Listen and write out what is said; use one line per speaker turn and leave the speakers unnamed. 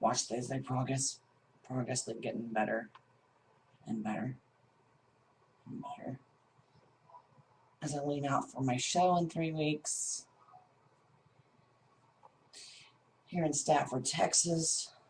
watch as they progressively getting better and better and better. As I lean out for my show in 3 weeks here in Stafford, Texas.